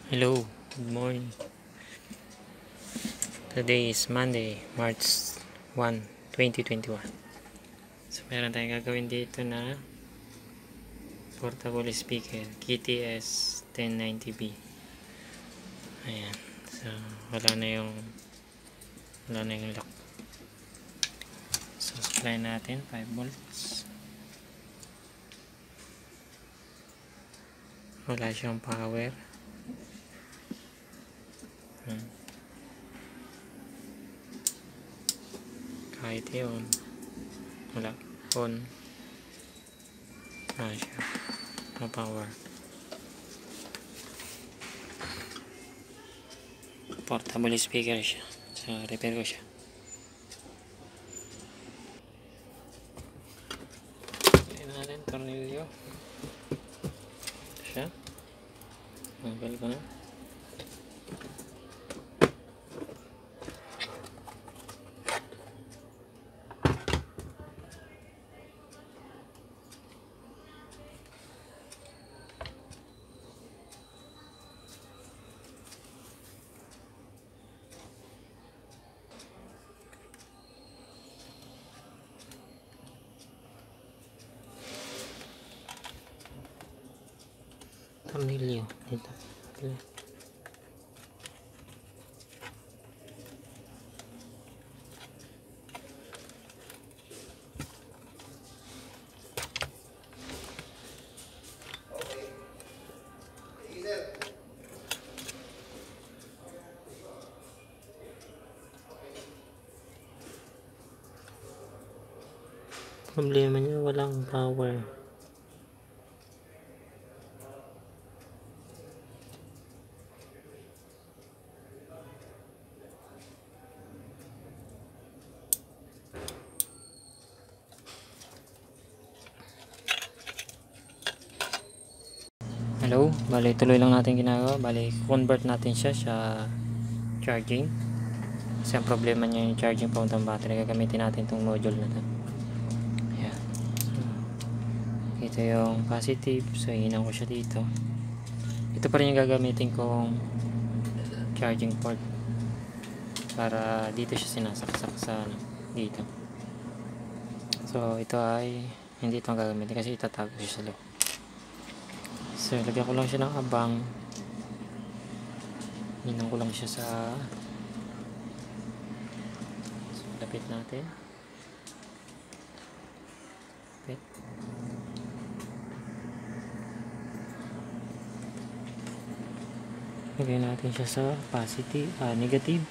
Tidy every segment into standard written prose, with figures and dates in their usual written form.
Hello, good morning. Today is Monday, March 1, 2021. So, meron tayong gagawin dito na portable speaker, KTS 1090B. Ayan. So, wala na yung lock. So, supply natin 5 volts. Wala siyang power. Kahit yun, wala, on siya, no power. Portable speaker siya, so repair ko siya. Ayan natin, tornilyo siya, tanggal ko na. Tornilyo dito. Problema niya, walang power. Hello, bali tuloy lang natin ginagawa. Bali convert natin siya sa charging. Kasi ang problema niya yung charging papuntang battery. Gagamitin natin itong module na to. Ayan. So, ito yung positive. So hinan ko siya dito. Ito pa rin yung gagamitin kong charging port. Para dito siya sinasaksak sa dito. So ito ay hindi itong gagamitin kasi itatago siya sa loob. So, lagyan ko lang siya ng abang. Hinang ko lang siya sa lapit natin. Lapit. Lagyan natin siya sa positive, negative.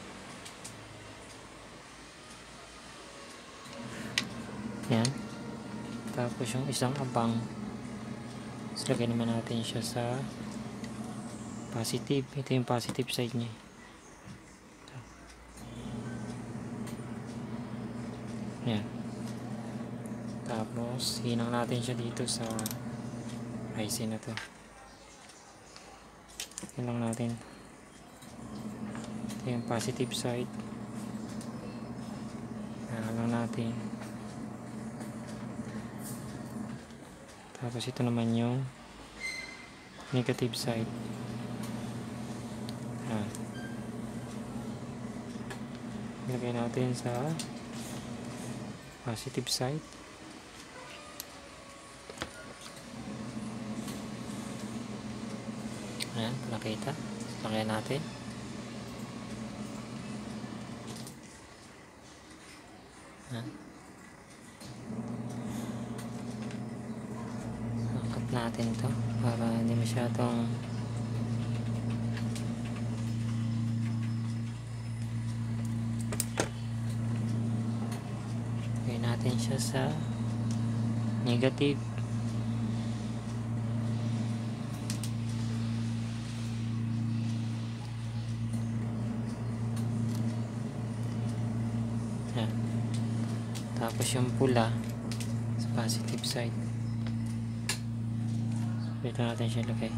Yan. Tapos yung isang abang. So, lagyan naman natin siya sa positive. Ito yung positive side niya. Yan. Tapos, hinang natin siya dito sa IC na to. Yan lang natin. Ito yung positive side. Yan lang natin. Tapos ito naman yung negative side. Ayan. Ilagay natin sa positive side. Ayan, nakita. Lagay natin. Ayan. Natin to para hindi masyadong gawin natin siya sa negative. Yan. Tapos yung pula sa positive side. Dito natin siya lagay.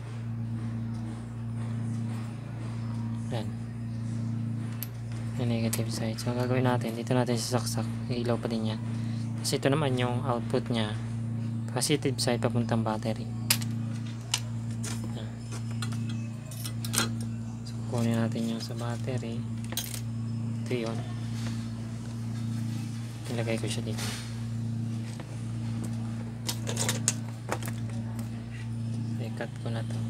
Yan. Yung negative negative side. So, gagawin natin, dito natin sasaksak. Ilaw pa din yan. Kasi ito naman yung output niya. Positive side papuntang battery. Yan. So, kunin natin yung sa battery. Ito yun. Ilagay ko siya dito. I-cut ko na to.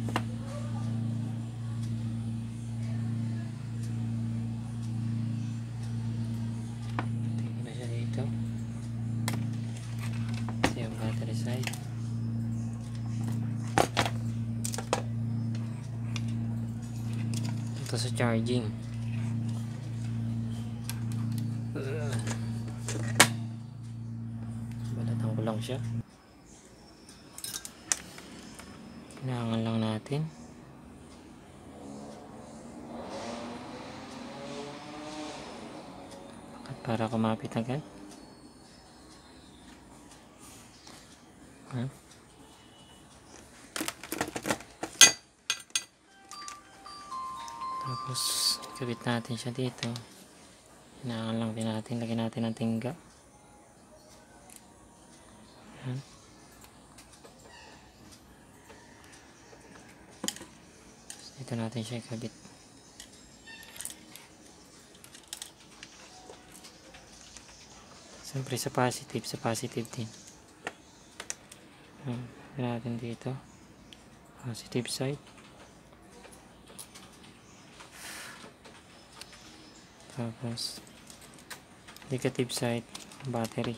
Tingnan na siya dito. Ito yung battery side. Ito sa charging. Balatan ko lang siya. Kailangan lang natin para kumapit agad. Tapos ikabit natin siya dito. Kailangan lang din natin, lagyan natin ng tingga. Dito natin siya ikabit. Siyempre sa positive din. Lagyan natin dito. Positive side. Tapos negative side, battery.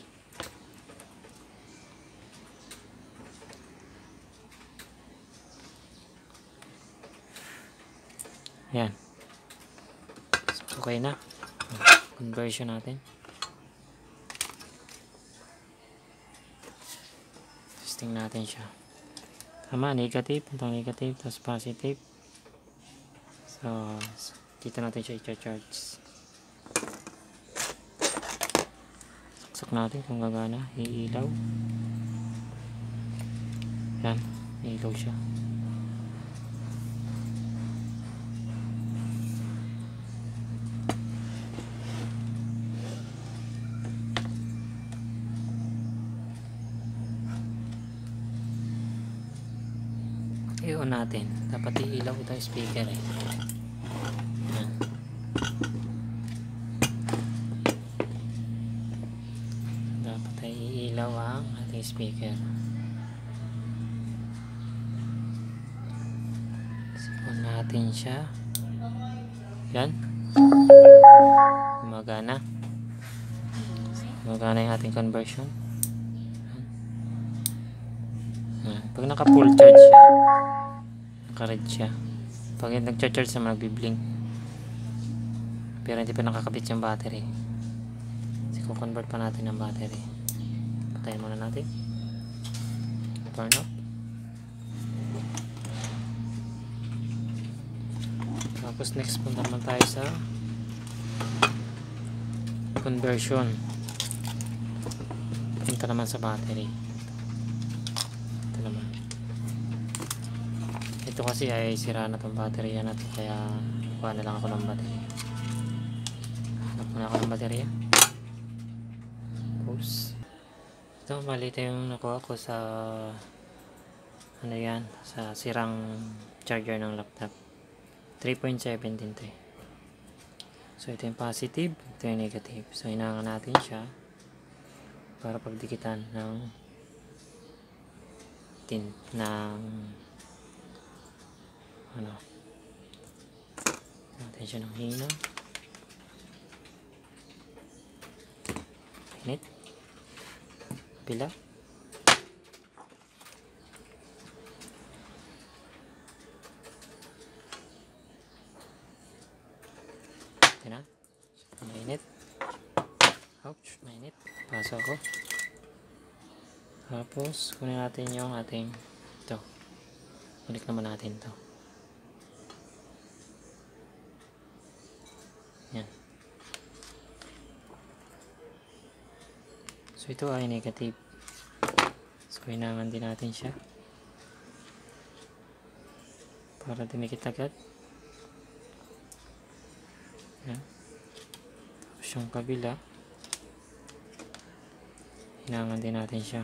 Yan. So, okay na. Conversion natin. Testing natin siya. Tama, negative. Itong negative, tapos positive. So, dito natin siya i-charge. Saksak natin kung gagana. Iilaw. Yan. Iilaw siya. I-on natin. Dapat iilaw itong speaker eh. Yan. Dapat ay iilaw ang ating speaker. On natin siya. Yan. Gumagana. Gumagana yung ating conversion. Yan. Pag naka full charge siya, naka-red siya. Pag nag-charge siya, magbi-blink. Pero hindi pa nakakabit yung battery. Kasi convert pa natin ang battery. Patayin muna natin. Turn off. Tapos next punta naman tayo sa conversion. Punta naman sa battery. Ito naman. Ito kasi ay sira na itong battery na ito, kaya kuha na lang ako ng battery. Hanap muna ako ng battery. Oops. Ito, mali ito yung nakuha ko sa ano yan, sa sirang charger ng laptop. 3.7 din ito eh. So ito yung positive, ito yung negative. So hinangan natin siya para pagdikitan ng ano, natin siya ng hina. Init. Pila. Ito na. Mainit. Ouch, mainit. Pasok ko. Tapos, kunin natin yung ating ito. Balik naman natin ito. Yan. So, ito ay negative. So, hinangan din natin siya. Para dumikit agad. Yan. yung kabila. Hinangan din natin siya.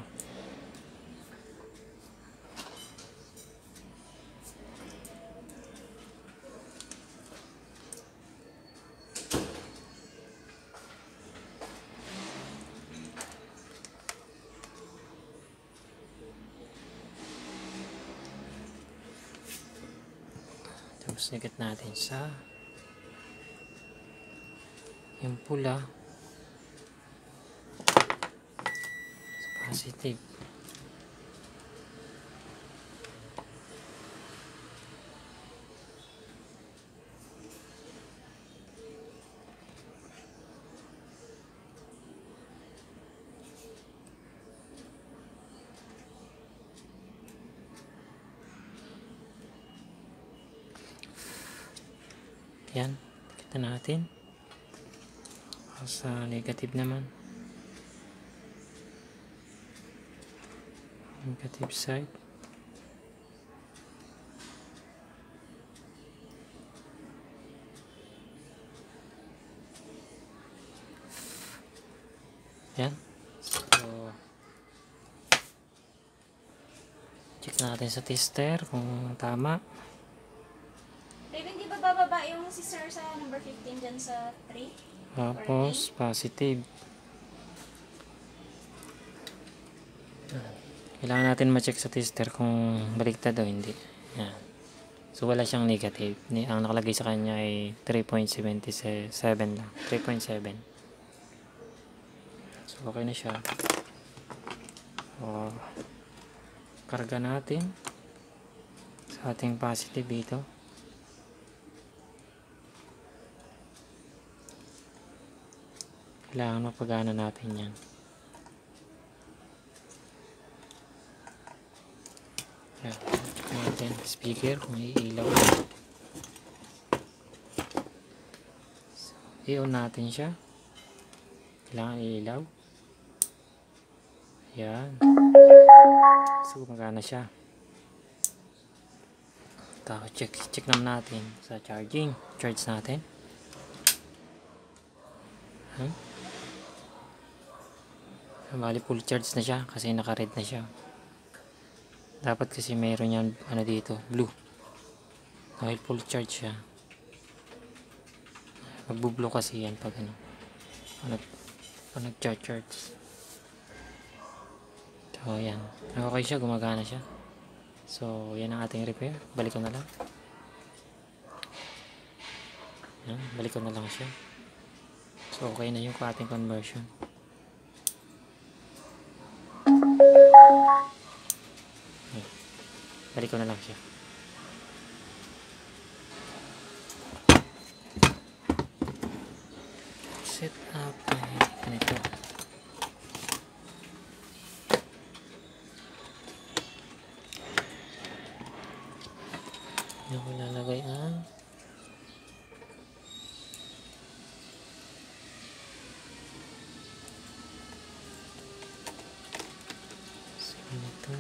Tapos nikit natin sa yung pula sa positive. Yan, kita natin. Sa negative naman, negative side. Yan. So, check natin sa tester kung tama. Raven, di ba bababa yung si sir sa number 15 dyan sa 3? Tapos, positive. Kailangan natin ma-check sa tester kung baliktad o hindi. Yan. So, wala siyang negative. Ang nakalagay sa kanya ay 3.77 lang. 3.7. So, okay na siya. So, karga natin sa ating positive dito. Kailangan mapagana natin yan. Yan. Check natin speaker kung iilaw. So, i-on natin siya. Kailangan iilaw. Yan. So, gumagana siya. Tapos check naman natin sa charging. Charge natin. Bali full charge na siya kasi naka-red na siya. Dapat kasi mayroon yan dito, blue. Dahil full charge siya. Magbu-blue kasi yan pag nag-charge. So yan. Okay siya, gumagana siya. So yan ang ating repair. Balik ko na lang. Yan, balik ko na lang siya. So okay na yung ating conversion. Balik ko na lang siya. Set up ay ganito. Hindi ko lalagay ang ganito.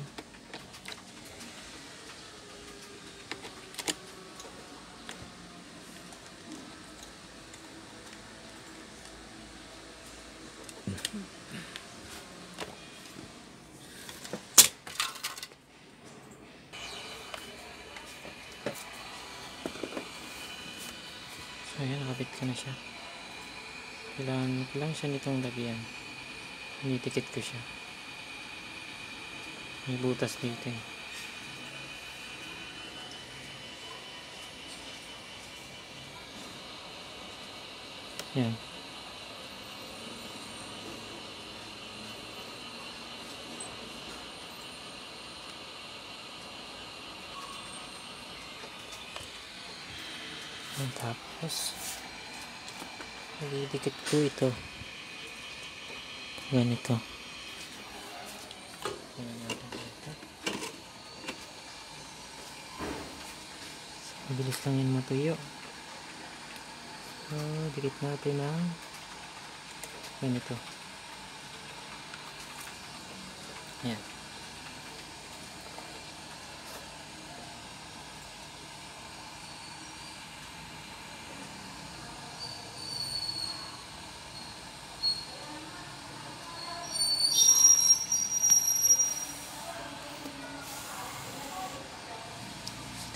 So ayan, nakabit ko na siya. Kailangan siya nitong lagyan. Initikit ko siya. May butas dito eh. Yan. Tapos didikit ko ito ganito. Mabilis lang yun matuyo. So dikit natin ng ganito. Yan.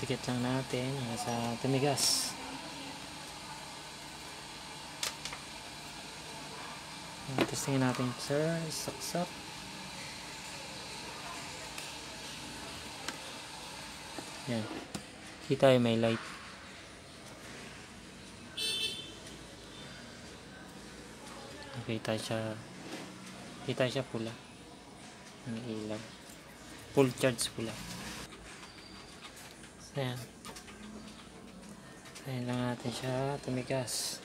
Didikit lang natin sa tumigas. Testingin natin, sir. Saksak. Yan. Kita yung may light. Kita siya pula. May ilaw. Full charge pula. So, yan. Ayan lang natin siya tumigas.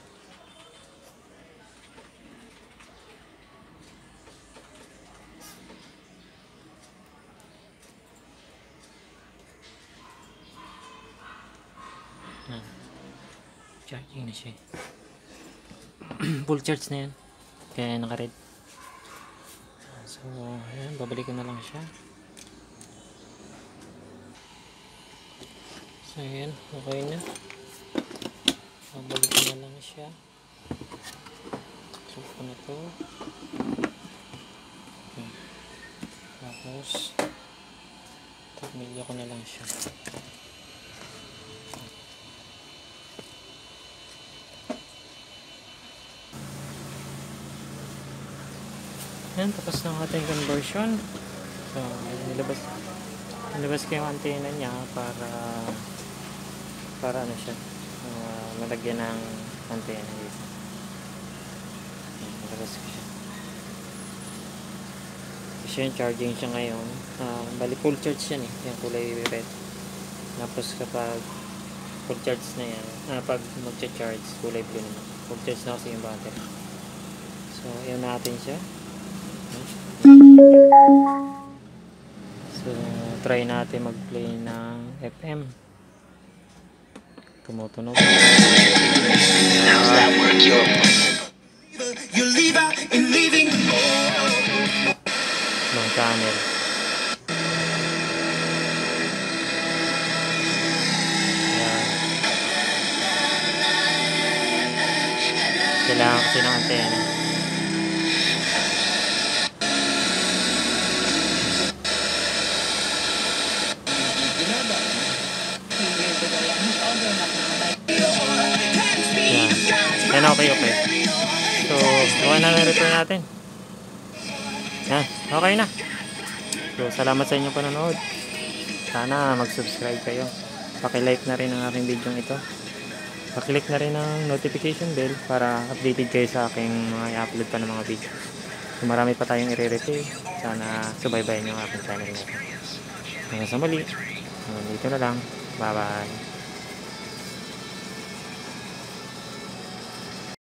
Yan. Charging na siya. Full charge na yan. Kaya naka-red. So, ayan, babalikan na lang siya. So, ayan, okay na. Babalikan na lang siya. So, ko na to. Okay. Tapos, tagmilya ko na lang siya. Ayan, tapos ng ating conversion. So, nilabas ko yung antena niya para ano siya, malagyan ng antena dito. Nilabas ko siya. Kasi yung charging siya ngayon. Bali full charge yan eh. Yung kulay red. Tapos kapag full charge na yan, pag magcha-charge, kulay blue naman. Full charge na kasi yung battery. So, yun natin siya. So, try natin mag-play ng FM. Tumutunog. How's that work? You leave out and leaving. Long channel. Ayan. Kailangan kasi ng antena. Yan, okay. So, okay na repair natin. Yan, okay na. So, salamat sa inyong panonood. Sana mag-subscribe kayo. Paki-like na rin ang aking video ito. Paki-click na rin ang notification bell para updated kayo sa aking mga i-upload pa ng mga video. So, marami pa tayong i-repair. Sana subaybayan nyo ang aking channel natin. Hanggang sa muli. Dito na lang. Bye-bye.